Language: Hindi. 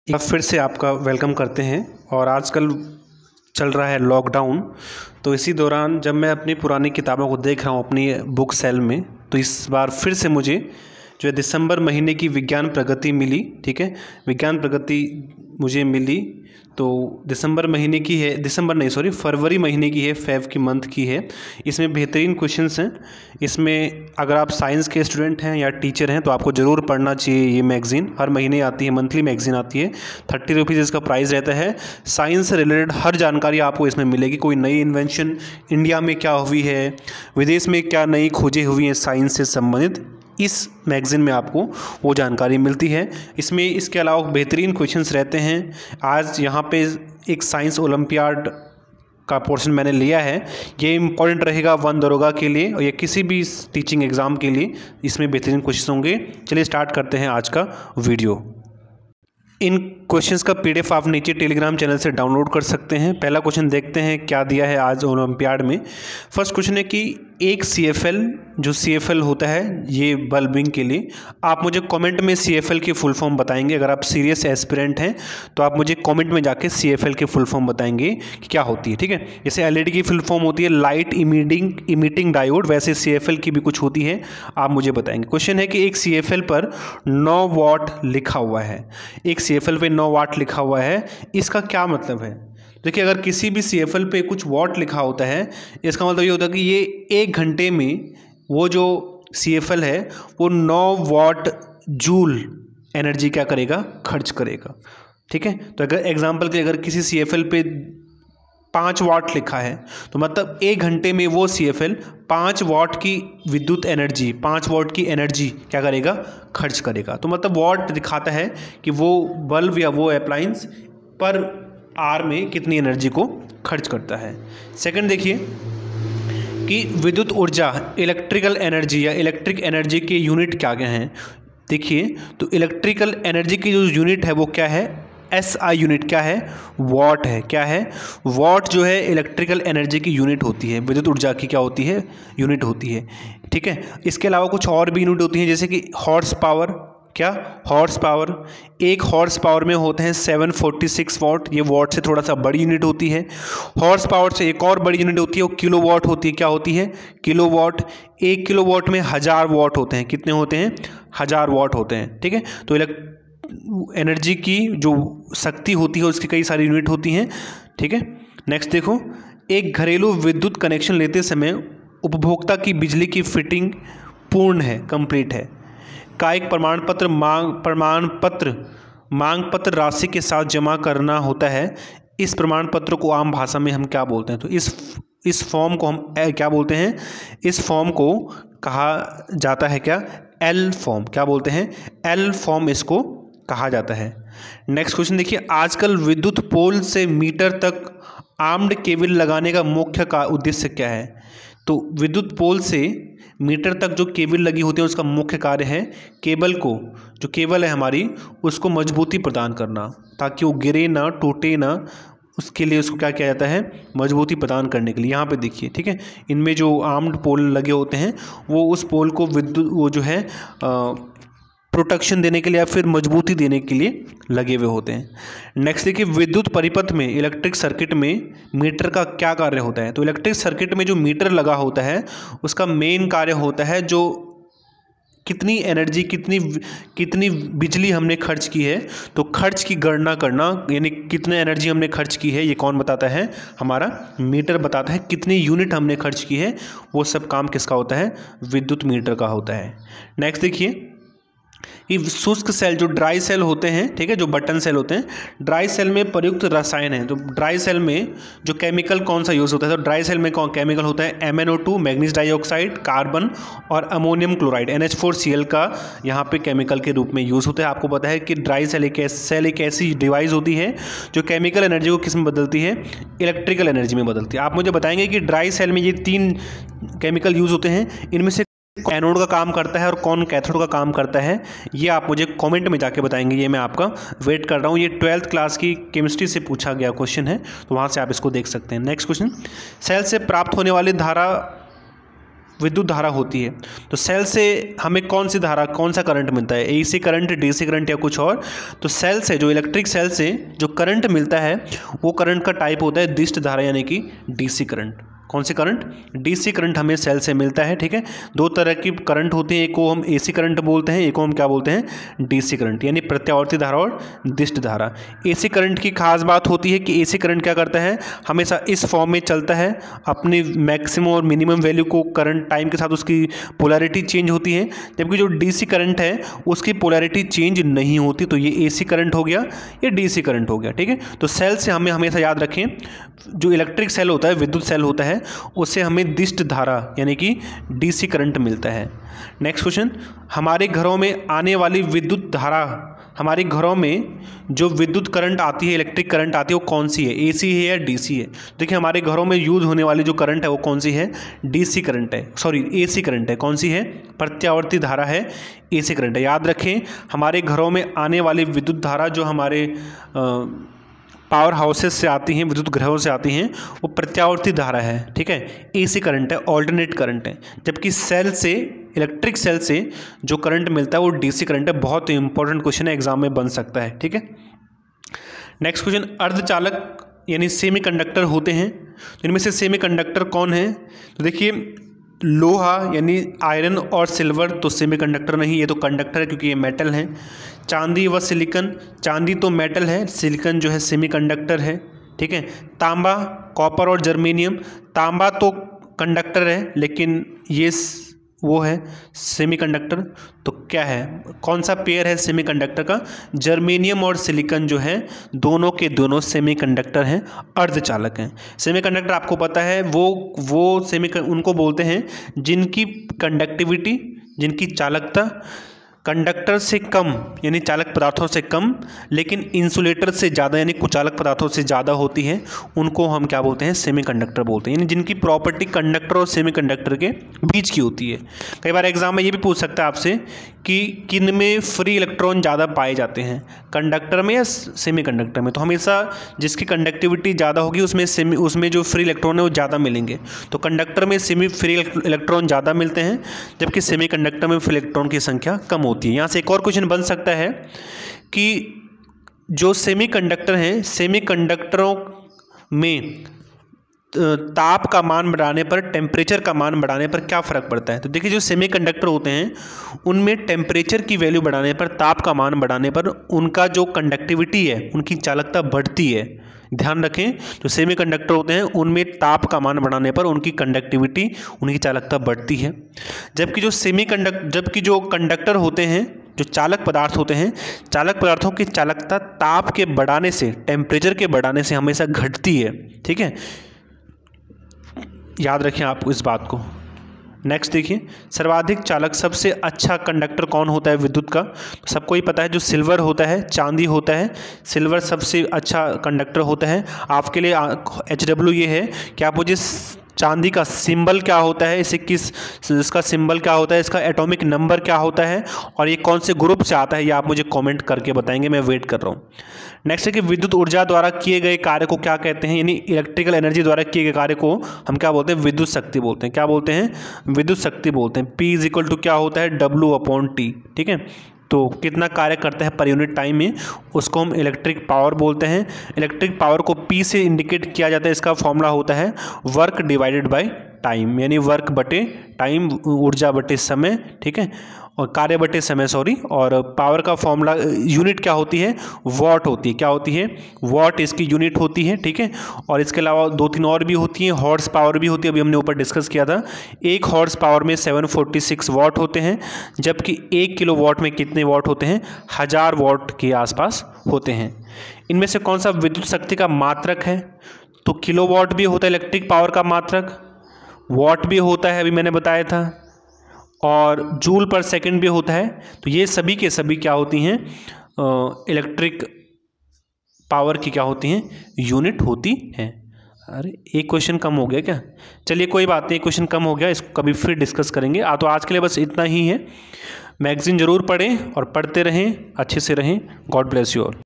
एक बार फिर से आपका वेलकम करते हैं। और आजकल चल रहा है लॉकडाउन, तो इसी दौरान जब मैं अपनी पुरानी किताबों को देख रहा हूँ अपनी बुक सेल में, तो इस बार फिर से मुझे जो है दिसंबर महीने की विज्ञान प्रगति मिली। ठीक है, विज्ञान प्रगति मुझे मिली, तो दिसंबर महीने की है, फरवरी महीने की है, फेब की मंथ की है। इसमें बेहतरीन क्वेश्चंस हैं। इसमें अगर आप साइंस के स्टूडेंट हैं या टीचर हैं तो आपको ज़रूर पढ़ना चाहिए। ये मैगज़ीन हर महीने आती है, मंथली मैगज़ीन आती है। 30 रुपीज़ इसका प्राइस रहता है। साइंस से रिलेटेड हर जानकारी आपको इसमें मिलेगी। कोई नई इन्वेंशन इंडिया में क्या हुई है, विदेश में क्या नई खोजें हुई हैं साइंस से संबंधित, इस मैगज़ीन में आपको वो जानकारी मिलती है। इसमें इसके अलावा बेहतरीन क्वेश्चंस रहते हैं। आज यहाँ पे एक साइंस ओलंपियाड का पोर्शन मैंने लिया है। ये इम्पॉर्टेंट रहेगा वन दरोगा के लिए और या किसी भी टीचिंग एग्ज़ाम के लिए। इसमें बेहतरीन क्वेश्चंस होंगे। चलिए स्टार्ट करते हैं आज का वीडियो। इन क्वेश्चंस का पीडीएफ आप नीचे टेलीग्राम चैनल से डाउनलोड कर सकते हैं। पहला क्वेश्चन देखते हैं क्या दिया है आज ओलंपियाड में। फर्स्ट क्वेश्चन है कि एक CFL, जो CFL होता है ये बल्बिंग के लिए, आप मुझे कमेंट में CFL की फुल फॉर्म बताएंगे। अगर आप सीरियस एस्पिरेंट हैं तो आप मुझे कमेंट में जाके CFL की फुल फॉर्म बताएंगे कि क्या होती है। ठीक है, जैसे LED की फुल फॉर्म होती है लाइट इमिटिंग डायोड, वैसे CFL की भी कुछ होती है, आप मुझे बताएंगे। क्वेश्चन है कि एक CFL पर 9 वाट लिखा हुआ है। एक CFL पे 9 वाट लिखा हुआ है, इसका क्या मतलब है? देखिए, अगर किसी भी CFL पे कुछ वाट लिखा होता है, इसका मतलब ये होता है कि ये 1 घंटे में वो जो CFL है वो 9 वाट जूल एनर्जी क्या करेगा, खर्च करेगा। ठीक है, तो अगर एग्जांपल के अगर किसी CFL पे 5 वाट लिखा है तो मतलब 1 घंटे में वो CFL 5 वाट की विद्युत एनर्जी, 5 वाट की एनर्जी क्या करेगा, खर्च करेगा। तो मतलब वाट दिखाता है कि वो बल्ब या वो अप्लायंस पर आर में कितनी एनर्जी को खर्च करता है। सेकंड देखिए कि विद्युत ऊर्जा, इलेक्ट्रिकल एनर्जी या इलेक्ट्रिक एनर्जी के यूनिट क्या क्या हैं। देखिए, तो इलेक्ट्रिकल एनर्जी की जो यूनिट है वो क्या है, SI यूनिट क्या है, वॉट है। क्या है, वॉट जो है इलेक्ट्रिकल एनर्जी की यूनिट होती है, विद्युत ऊर्जा की क्या होती है, यूनिट होती है। ठीक है, इसके अलावा कुछ और भी यूनिट होती हैं, जैसे कि हॉर्स पावर। क्या, हॉर्स पावर। एक हॉर्स पावर में होते हैं 746 वाट, ये वाट से थोड़ा सा बड़ी यूनिट होती है। हॉर्स पावर से एक और बड़ी यूनिट होती है, वो किलो वाट होती है। क्या होती है, किलो वाट। 1 किलो वाट में 1000 वाट होते हैं। कितने होते हैं, 1000 वाट होते हैं। ठीक है, तो एनर्जी की जो शक्ति होती है उसकी कई सारी यूनिट होती हैं। ठीक है, नेक्स्ट देखो, एक घरेलू विद्युत कनेक्शन लेते समय उपभोक्ता की बिजली की फिटिंग पूर्ण है, कंप्लीट है, का एक प्रमाण पत्र मांग पत्र राशि के साथ जमा करना होता है। इस प्रमाण पत्र को आम भाषा में हम क्या बोलते हैं? तो इस फॉर्म को हम क्या बोलते हैं? इस फॉर्म को कहा जाता है क्या, L फॉर्म। क्या बोलते हैं, L फॉर्म इसको कहा जाता है। नेक्स्ट क्वेश्चन देखिए, आजकल विद्युत पोल से मीटर तक आर्म्ड केबल लगाने का मुख्य का उद्देश्य क्या है? तो विद्युत पोल से मीटर तक जो केबल लगी होती है उसका मुख्य कार्य है केबल को, जो केबल है हमारी, उसको मजबूती प्रदान करना ताकि वो गिरे ना, टूटे ना। उसके लिए उसको क्या किया जाता है, मजबूती प्रदान करने के लिए। यहाँ पे देखिए, ठीक है, इनमें जो आर्म्ड पोल लगे होते हैं वो उस पोल को वो जो है प्रोटेक्शन देने के लिए या फिर मजबूती देने के लिए लगे हुए होते हैं। नेक्स्ट देखिए, विद्युत परिपथ में, इलेक्ट्रिक सर्किट में मीटर का क्या कार्य होता है? तो इलेक्ट्रिक सर्किट में जो मीटर लगा होता है उसका मेन कार्य होता है जो कितनी एनर्जी, कितनी बिजली हमने खर्च की है, तो खर्च की गणना करना, यानी कितने एनर्जी हमने खर्च की है, ये कौन बताता है, हमारा मीटर बताता है। कितनी यूनिट हमने खर्च की है, वो सब काम किसका होता है, विद्युत मीटर का होता है। नेक्स्ट देखिए, ये शुष्क सेल, जो ड्राई सेल होते हैं, ठीक है, जो बटन सेल होते हैं, ड्राई सेल में प्रयुक्त रसायन है। तो ड्राई सेल में जो केमिकल कौन सा यूज़ होता है? तो ड्राई सेल में कौन केमिकल होता है, MnO2, मैग्नीज डाइऑक्साइड, कार्बन और अमोनियम क्लोराइड, NH4Cl का यहाँ पे केमिकल के रूप में यूज़ होता है। आपको पता है कि ड्राई सेल एक ऐसी डिवाइस होती है जो केमिकल एनर्जी को किस में बदलती है, इलेक्ट्रिकल एनर्जी में बदलती है। आप मुझे बताएंगे कि ड्राई सेल में ये 3 केमिकल यूज़ होते हैं, इनमें से एनोड का काम करता है और कौन कैथोड का काम करता है, ये आप मुझे कमेंट में जाके बताएंगे। ये मैं आपका वेट कर रहा हूँ। ये 12th क्लास की केमिस्ट्री से पूछा गया क्वेश्चन है, तो वहाँ से आप इसको देख सकते हैं। नेक्स्ट क्वेश्चन, सेल से प्राप्त होने वाली धारा विद्युत धारा होती है। तो सेल से हमें कौन सी धारा, कौन सा करंट मिलता है, एसी करंट, डीसी करंट या कुछ और। तो सेल से, जो इलेक्ट्रिक सेल से जो करंट मिलता है वो करंट का टाइप होता है दिष्ट धारा यानी कि डीसी करंट। कौन सी करंट? डीसी करंट हमें सेल से मिलता है। ठीक है, दो तरह की करंट होती है, एक को हम एसी करंट बोलते हैं, एक को हम क्या बोलते हैं, डीसी करंट, यानी प्रत्यावर्ती धारा और दिष्ट धारा। एसी करंट की खास बात होती है कि एसी करंट क्या करता है, हमेशा इस फॉर्म में चलता है, अपनी मैक्सिमम और मिनिमम वैल्यू को करंट टाइम के साथ उसकी पोलैरिटी चेंज होती है, जबकि जो डीसी करंट है उसकी पोलैरिटी चेंज नहीं होती। तो ये एसी करंट हो गया, ये डीसी करंट हो गया। ठीक है, तो सेल से हमें हमेशा याद रखें, जो इलेक्ट्रिक सेल होता है, विद्युत सेल होता है, उससे हमें दिष्ट धारा यानी कि डीसी करंट मिलता है। नेक्स्ट क्वेश्चन, हमारे घरों में आने वाली विद्युत धारा, हमारे घरों में जो विद्युत करंट आती है, इलेक्ट्रिक करंट आती है, वो कौन सी है, एसी है या डीसी है? देखिए हमारे घरों में यूज होने वाली जो करंट है वो कौन सी है, डीसी करंट है, सॉरी एसी करंट है। कौन सी है? प्रत्यावर्ती धारा है, एसी करंट है। याद रखें, हमारे घरों में आने वाली विद्युत धारा जो हमारे पावर हाउसेस से आती हैं, विद्युत ग्रहों से आती हैं, वो प्रत्यावर्ती धारा है। ठीक है, एसी करंट है, ऑल्टरनेट करंट है। जबकि सेल से, इलेक्ट्रिक सेल से जो करंट मिलता है वो डीसी करंट है। बहुत इंपॉर्टेंट क्वेश्चन है, एग्जाम में बन सकता है। ठीक है, नेक्स्ट क्वेश्चन, अर्धचालक यानी सेमीकंडक्टर होते हैं, तो इनमें से सेमीकंडक्टर कौन है? तो देखिए, लोहा यानी आयरन और सिल्वर तो सेमीकंडक्टर नहीं, ये तो कंडक्टर है क्योंकि ये मेटल है। चांदी व सिलिकॉन, चांदी तो मेटल है, सिलिकॉन जो है सेमीकंडक्टर है। ठीक है, तांबा, कॉपर और जर्मेनियम, तांबा तो कंडक्टर है लेकिन ये वो है सेमीकंडक्टर। तो क्या है, कौन सा पेयर है सेमीकंडक्टर का? जर्मेनियम और सिलिकॉन जो है दोनों के दोनों सेमीकंडक्टर हैं, अर्धचालक हैं। सेमीकंडक्टर आपको पता है वो उनको बोलते हैं जिनकी कंडक्टिविटी, जिनकी चालकता कंडक्टर से कम यानी चालक पदार्थों से कम, लेकिन इंसुलेटर से ज़्यादा यानी कुचालक पदार्थों से ज़्यादा होती है, उनको हम क्या बोलते हैं, सेमीकंडक्टर बोलते हैं। यानी जिनकी प्रॉपर्टी कंडक्टर और सेमीकंडक्टर के बीच की होती है। कई बार एग्जाम में ये भी पूछ सकता है आपसे कि किन में फ्री इलेक्ट्रॉन ज़्यादा पाए जाते हैं, कंडक्टर में या सेमीकंडक्टर में? तो हमेशा जिसकी कंडक्टिविटी ज़्यादा होगी उसमें जो फ्री इलेक्ट्रॉन है वो ज़्यादा मिलेंगे। तो कंडक्टर में फ्री इलेक्ट्रॉन ज़्यादा मिलते हैं, जबकि सेमीकंडक्टर में फ्री इलेक्ट्रॉन की संख्या कम होती है। यहाँ से एक और क्वेश्चन बन सकता है कि जो सेमीकंडक्टर हैं, सेमीकंडक्टरों में ताप का मान बढ़ाने पर, टेम्परेचर का मान बढ़ाने पर क्या फ़र्क पड़ता है? तो देखिए, जो सेमीकंडक्टर होते हैं उनमें टेम्परेचर की वैल्यू बढ़ाने पर, ताप का मान बढ़ाने पर उनका जो कंडक्टिविटी है, उनकी चालकता बढ़ती है। ध्यान रखें, जो सेमीकंडक्टर होते हैं उनमें ताप का मान बढ़ाने पर उनकी कंडक्टिविटी, उनकी चालकता बढ़ती है। जबकि जो कंडक्टर होते हैं, जो चालक पदार्थ होते हैं, चालक पदार्थों की चालकता ताप के बढ़ाने से, टेम्परेचर के बढ़ाने से हमेशा घटती है। ठीक है, याद रखें आप इस बात को। नेक्स्ट देखिए, सर्वाधिक चालक, सबसे अच्छा कंडक्टर कौन होता है विद्युत का? सबको ही पता है, जो सिल्वर होता है, चांदी होता है, सिल्वर सबसे अच्छा कंडक्टर होता है। आपके लिए HW ये है कि आप मुझे चांदी का सिंबल क्या होता है, इसका सिंबल क्या होता है, इसका एटॉमिक नंबर क्या होता है और ये कौन से ग्रुप से आता है, ये आप मुझे कमेंट करके बताएंगे, मैं वेट कर रहा हूँ। नेक्स्ट है कि विद्युत ऊर्जा द्वारा किए गए कार्य को क्या कहते हैं, यानी इलेक्ट्रिकल एनर्जी द्वारा किए गए कार्य को हम क्या बोलते हैं, विद्युत शक्ति बोलते हैं। क्या बोलते हैं? विद्युत शक्ति बोलते हैं। P = क्या होता है, W/T। ठीक है, तो कितना कार्य करता है पर यूनिट टाइम में, उसको हम इलेक्ट्रिक पावर बोलते हैं। इलेक्ट्रिक पावर को P से इंडिकेट किया जाता है, इसका फॉर्मूला होता है वर्क डिवाइडेड बाय टाइम, यानी वर्क बटे टाइम, ऊर्जा बटे समय। ठीक है, और कार्य बटे समय, सॉरी। और पावर का फॉर्मूला, यूनिट क्या होती है, वॉट होती है। क्या होती है, वॉट इसकी यूनिट होती है। ठीक है, और इसके अलावा 2-3 और भी होती हैं, हॉर्स पावर भी होती है, अभी हमने ऊपर डिस्कस किया था। 1 हॉर्स पावर में 746 वॉट होते हैं, जबकि 1 किलो वॉट में कितने वॉट होते हैं, 1000 वॉट के आसपास होते हैं। इनमें से कौन सा विद्युत शक्ति का मात्रक है? तो किलो वॉट भी होता है इलेक्ट्रिक पावर का मात्रक, वॉट भी होता है, अभी मैंने बताया था, और जूल पर सेकंड भी होता है। तो ये सभी के सभी क्या होती हैं, इलेक्ट्रिक पावर की क्या होती हैं, यूनिट होती हैं। अरे एक क्वेश्चन कम हो गया क्या? चलिए कोई बात नहीं, एक क्वेश्चन कम हो गया, इसको कभी फिर डिस्कस करेंगे। तो आज के लिए बस इतना ही है। मैगज़ीन ज़रूर पढ़ें और पढ़ते रहें, अच्छे से रहें। God bless you all.